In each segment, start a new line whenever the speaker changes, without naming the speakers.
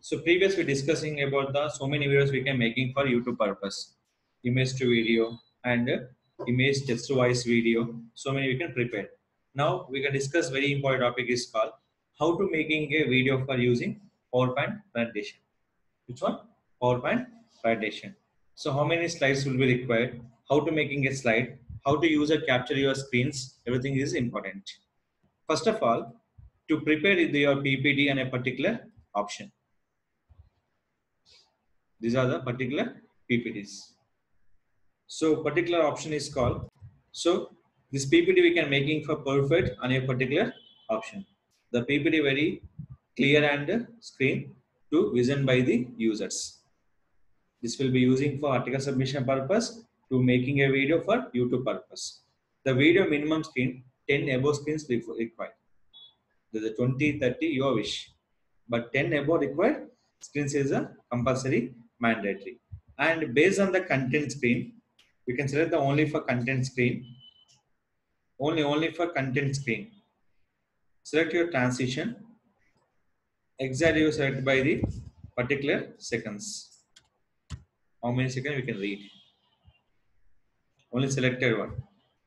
So previously discussing about the so many videos we can making for YouTube purpose, image to video and image text to voice video. So many we can prepare. Now we can discuss very important topic is called how to making a video for using PowerPoint presentation. Which one? PowerPoint presentation. So how many slides will be required? How to making a slide? How to use or capture your screens? Everything is important. First of all, to prepare your PPT and a particular option. These are the particular PPTs. So particular option is called. So this PPT we can making for perfect on a particular option. The PPT very clear and screen to vision by the users. This will be using for article submission purpose to making a video for YouTube purpose. The video minimum screen 10 above screens required. There's a 20, 30 your wish, but 10 above required screens is a compulsory mandatory. And based on the content screen, we can select the only for content screen. Only for content screen. Select your transition. Exactly you select by the particular seconds. How many seconds we can read? Only selected one.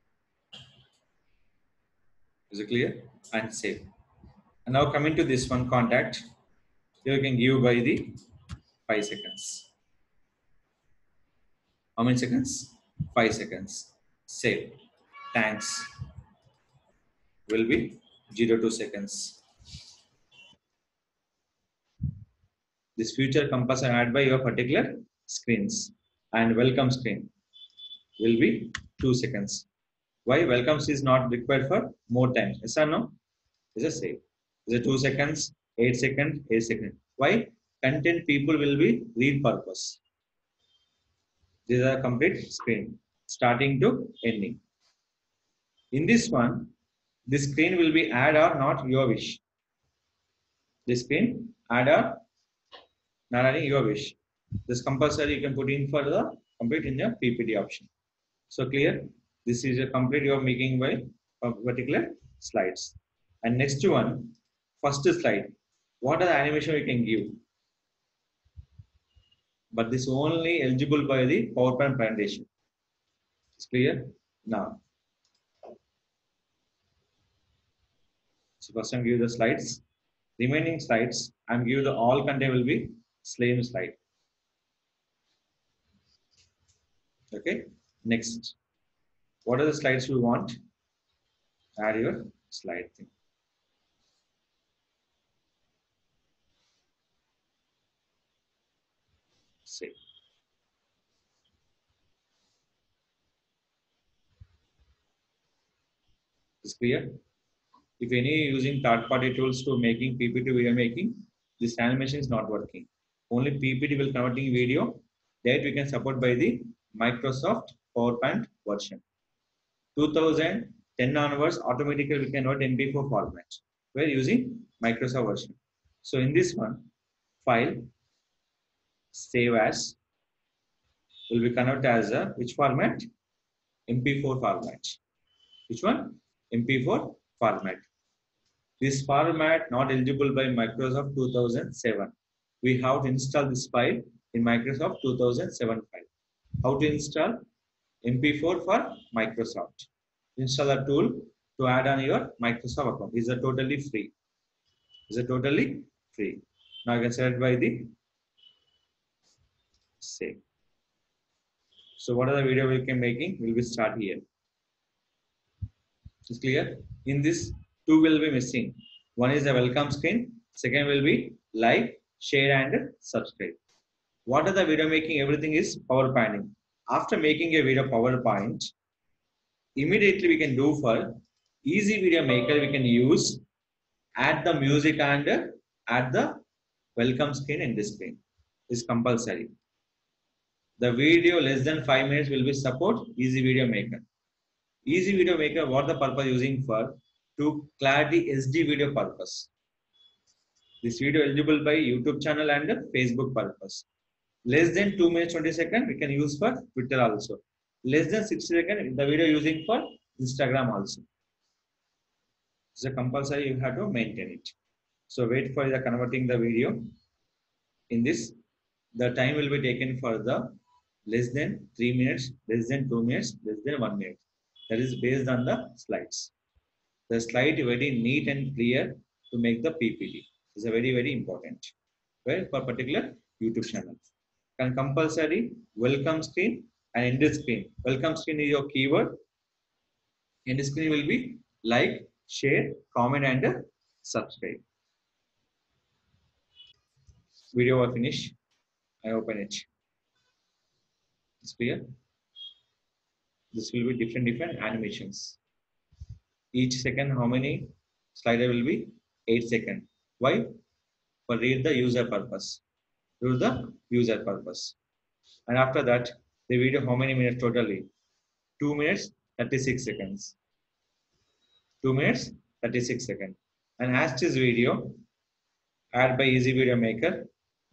Is it clear? And save. And now coming to this one contact, you can give by the 5 seconds. How many seconds? 5 seconds. Save. Thanks. Will be 0.2 seconds. This future compass are added by your particular screens. And welcome screen will be 2 seconds. Why welcomes is not required for more time? Yes or no? Is a save. Is it 2 seconds, 8 seconds, 8 seconds. Why? Content people will be read purpose. These are complete screen, starting to ending. In this one, this screen will be add or not your wish. This screen add or not adding your wish. This compulsory you can put in for the complete in the PPT option. So clear? This is a complete you are making by particular slides. And next one, first slide. What are the animation we can give? But this only eligible by the PowerPoint presentation. It's clear? Now. So first I'm give the slides. Remaining slides, I'm give the all content will be same slide. Okay. Next. What are the slides you want? Add your slide thing. Save. Is clear? If any using third-party tools to making PPT video making, this animation is not working. Only PPT will converting video that we can support by the Microsoft PowerPoint version. 2010 onwards, automatically we can convert MP4 format. We're using Microsoft version. So in this one, file, save as, will be converted as a which format? MP4 format. Which one? MP4 format. This format not eligible by Microsoft 2007. We have to install this file in Microsoft 2007 file. How to install? MP4 for Microsoft. Install a tool to add on your Microsoft account. Is a totally free. Is a totally free. Now I can select by the save. So what are the video we can making? We will start here. Is clear? In this, two will be missing. One is the welcome screen. Second will be like, share, and subscribe. What are the video making? Everything is PowerPointing. After making a video PowerPoint, immediately we can do for easy video maker. We can use add the music and add the welcome screen in this screen. Is compulsory. The video less than 5 minutes will be support easy video maker. Easy video maker, what the purpose using for? To clarity SD video purpose. This video eligible by YouTube channel and Facebook purpose. Less than 2 minutes 20 seconds we can use for Twitter also. Less than 60 seconds the video using for Instagram also. It's a compulsory you have to maintain it. So wait for the converting the video. In this, the time will be taken for the less than 3 minutes, less than 2 minutes, less than 1 minute. That is based on the slides. The slide very neat and clear to make the PPT. Is a very important. Well, for particular YouTube channel. And compulsory welcome screen and end screen. Welcome screen is your keyword. End screen will be like, share, comment, and subscribe. Video was finished. I open it. It's clear. This will be different animations. Each second, how many slider will be? 8 seconds. Why? For read the user purpose. Use the user purpose. And after that, the video how many minutes totally? 2 minutes 36 seconds. 2 minutes 36 seconds. And as this video, add by Easy Video Maker,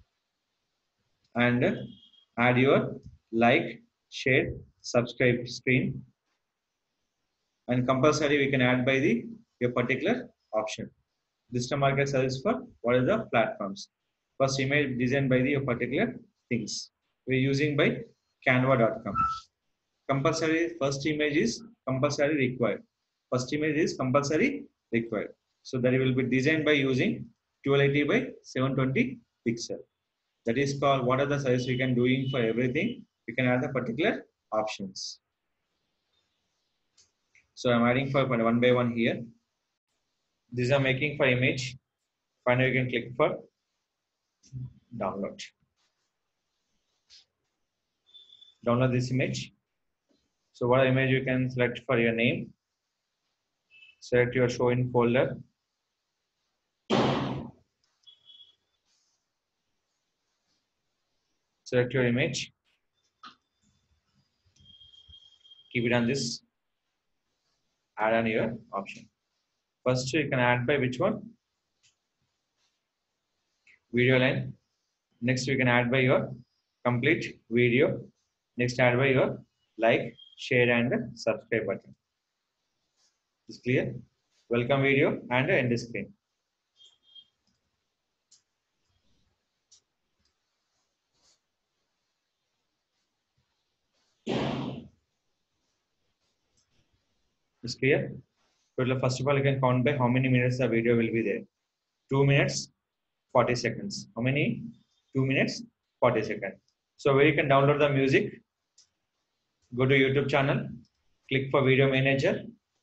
and add your like, share, subscribe screen, and compulsory we can add by the your particular option. Digital market service for what are the platforms. First image designed by the your particular things. We're using by canva.com. Compulsory first image is compulsory required. First image is compulsory required. So that it will be designed by using 1280 by 720 pixel. That is called what are the sizes we can doing for everything. We can add the particular options. So I'm adding for one by one here. These are making for image. Finally, you can click for download. Download this image. So what image you can select for your name. Select your show in folder. Select your image. Keep it on this. Add on your option. First, you can add by which one? Video line. Next, you can add by your complete video. Next, add by your like, share, and subscribe button. Is clear? Welcome video and end screen. Is clear? So first of all, you can count by how many minutes the video will be there. 2 minutes, 40 seconds. How many? 2 minutes, 40 seconds. So where you can download the music, go to YouTube channel, click for video manager.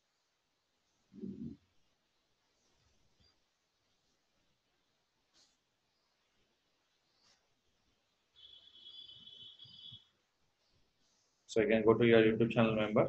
So you can go to your YouTube channel member.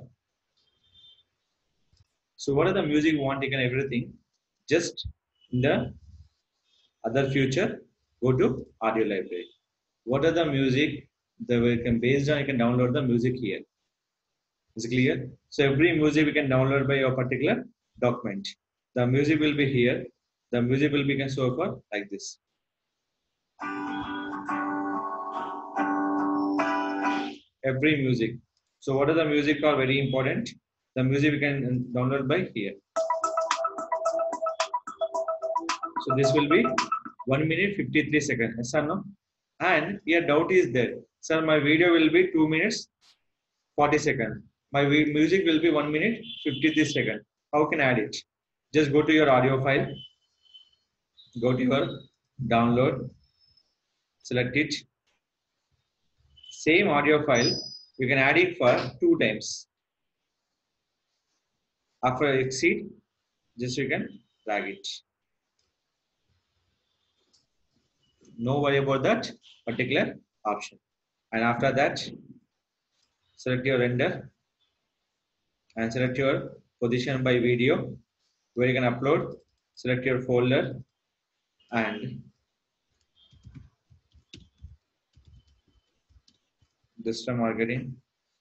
So what are the music you want, taken everything. Just in the other future, go to audio library. What are the music that we can based on, you can download the music here. Is it clear? So every music we can download by your particular document. The music will be here. The music will be can show for like this. Every music. So what are the music are very important. The music we can download by here. So this will be 1 minute 53 seconds. Yes or no? And your doubt is there. Sir, my video will be 2 minutes 40 seconds. My music will be 1 minute 53 seconds. How can I add it? Just go to your audio file. Go to your download. Select it. Same audio file. You can add it for 2 times. After exit, just you can drag it. No worry about that particular option. And after that, select your render and select your position by video where you can upload. Select your folder and digital marketing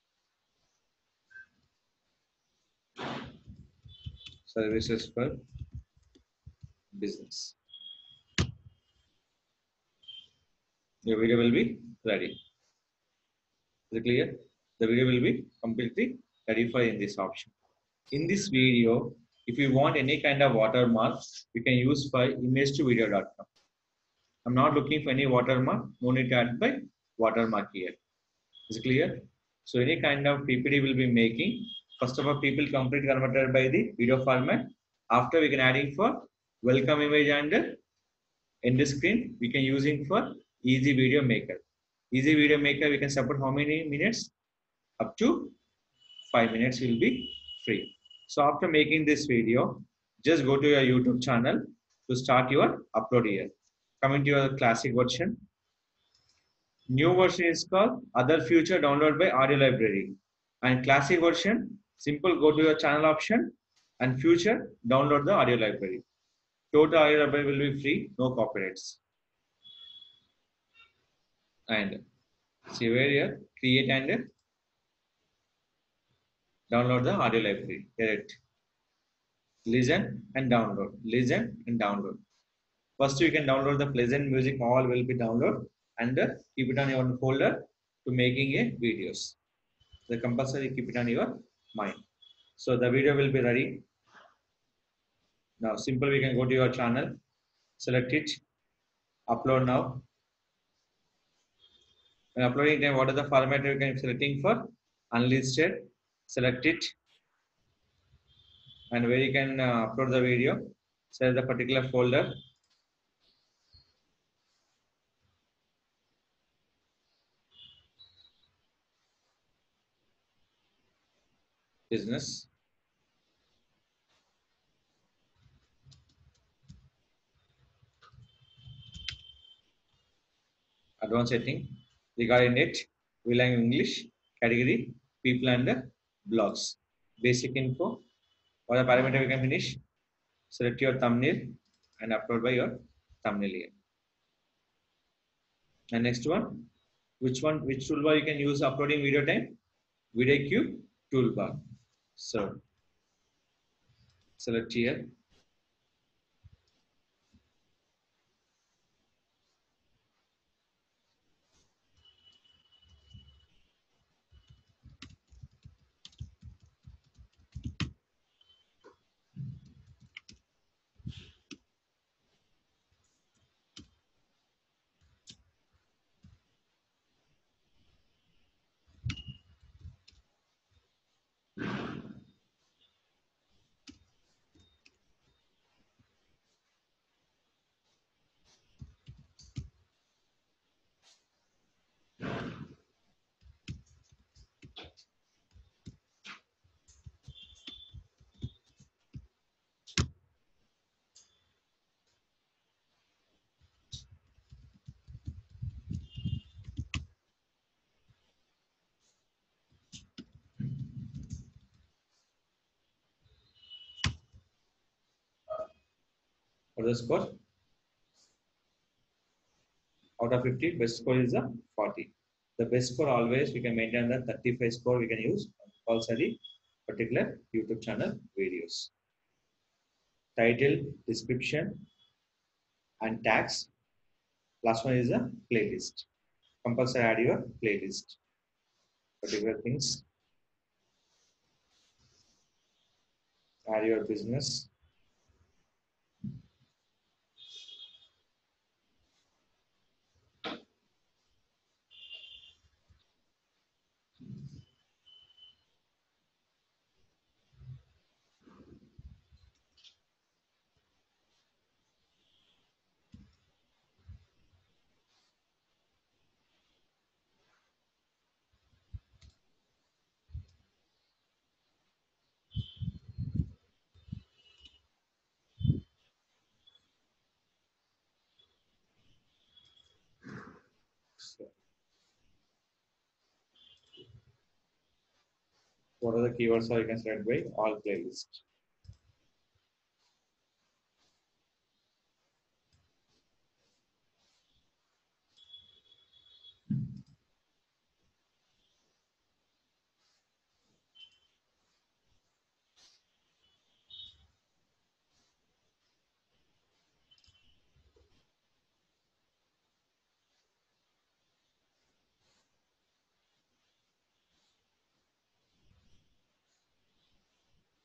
services for business. Your video will be ready. Is it clear? The video will be completely ready for in this option. In this video, if you want any kind of watermark, you can use by image to video.com. I'm not looking for any watermark. No need to add by watermark here. Is it clear? So any kind of PPT will be making. First of all, people complete converted by the video format. After we can adding for welcome image and end screen. We can using for easy video maker. Easy video maker we can support how many minutes? Up to 5 minutes will be free. So after making this video, just go to your YouTube channel to start your upload here. Coming to your classic version. New version is called other feature download by audio library. And classic version, simple go to your channel option and future download the audio library. Total audio library will be free, no copyrights. And see where here, create and download the audio library. Correct. Listen and download. Listen and download. First, you can download the pleasant music. All will be download and keep it on your folder to making a videos. The compulsory keep it on your mind. So the video will be ready. Now, simple. We can go to your channel, select it, upload now. When uploading time, what is the format you can selecting for? Unlisted. Select it, and where you can upload the video. Select the particular folder. Business. Advanced setting. Regarding it, we like English category, people and blogs. Basic info. What the parameter we can finish? Select your thumbnail and upload by your thumbnail here. And next one, which toolbar you can use uploading video time? Video queue toolbar. So select here. What is the score? Out of 50, best score is a 40. The best score always we can maintain the 35 score we can use compulsory particular YouTube channel videos. Title, description, and tags. Last one is a playlist. Compulsory add your playlist. Particular things. Add your business. So, what are the keywords so you can select by all playlist.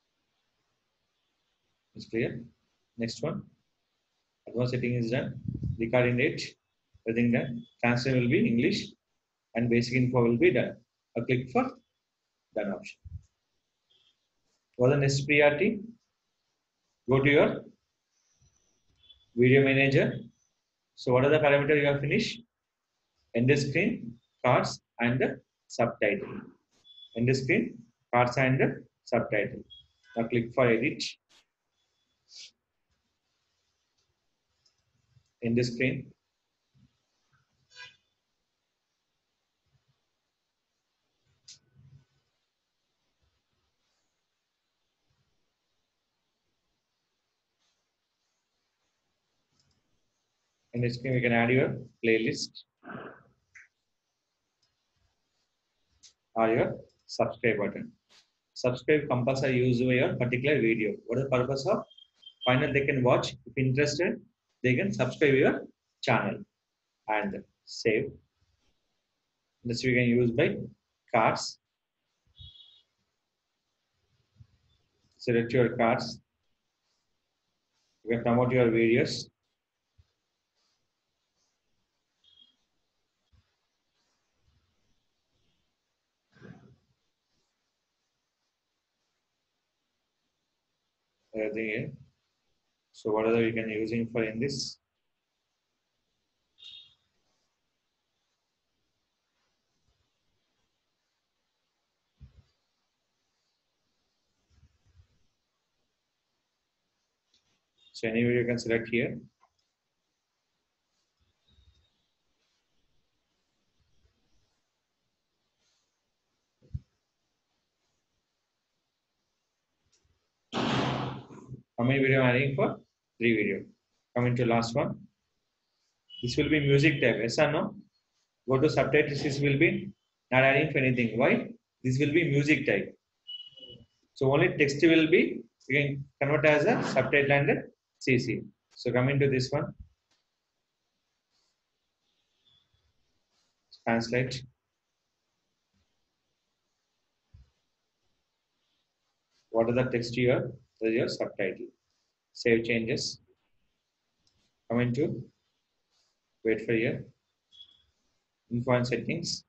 Is clear? Next one. Advanced setting is done. recording date, everything done. Translation will be English and basic info will be done. A click for done option. For the next priority, go to your video manager. So what are the parameters you have finished? End screen, cards and subtitle. End screen, cards and subtitle. Now click for edit. End screen. End screen, we can add your playlist or your subscribe button. Subscribe compulsory use of your particular video. What is the purpose of? Finally, they can watch. If interested, they can subscribe your channel and save. This we can use by cards. Select your cards. You can promote your videos. Everything here. So what other we can using for in this? So any video you can select here. How many video I'm adding for? 3 video. Coming to last one. This will be music tab. Yes or no? Go to subtitles. This will be not adding for anything. Why? This will be music type. So only text will be, you can convert as a subtitle and CC. So coming to this one, translate. What is the text here? That is your subtitle. Save changes. Coming to, wait for here. Info and settings.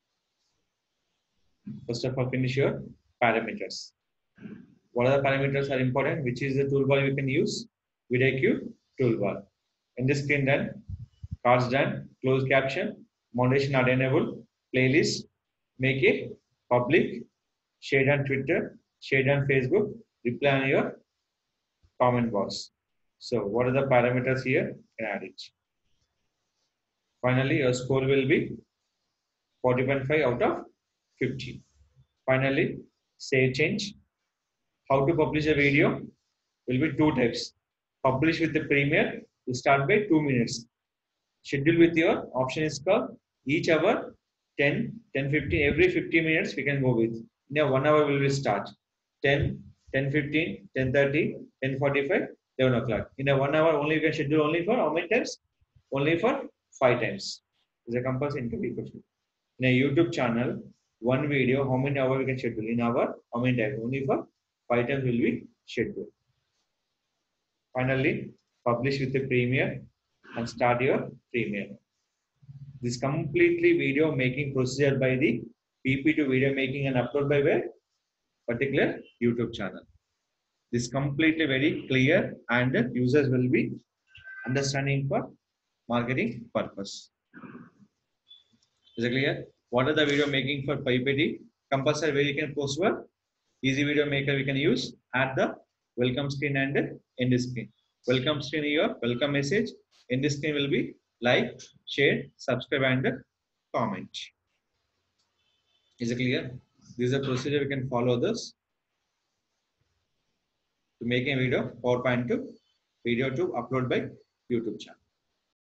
First of all, finish your parameters. What are the parameters are important? Which is the toolbar you can use? VidIQ toolbar. In this screen done, cards done, closed caption, moderation not enabled, playlist, make it public, share on Twitter, share on Facebook, reply on your comment box. So what are the parameters here? You can add it. Finally, your score will be 40.5 out of 50. Finally, save change. How to publish a video will be 2 types. Publish with the Premiere will start by 2 minutes. Schedule with your option is called each hour 10, 10, 15, every 50 minutes we can go with. Now 1 hour will start 10, 10, 15, 10, 30, 10, 45, 11 o'clock. In a 1 hour only you can schedule only for how many times? Only for 5 times. Is a compulsory into week. In a YouTube channel, one video, how many hours we can schedule? In hour, how many times? Only for 5 times will be scheduled. Finally, publish with the Premiere and start your Premiere. This completely video making procedure by the PP to video making and upload by where? Particular YouTube channel. This completely very clear and the users will be understanding for marketing purpose. Is it clear? What are the video making for PPT? Compulsory where you can post for easy video maker we can use at the welcome screen and end screen. Welcome screen here, welcome message. End screen will be like, share, subscribe and comment. Is it clear? This is a procedure we can follow this to make a video PowerPoint to video to upload by YouTube channel.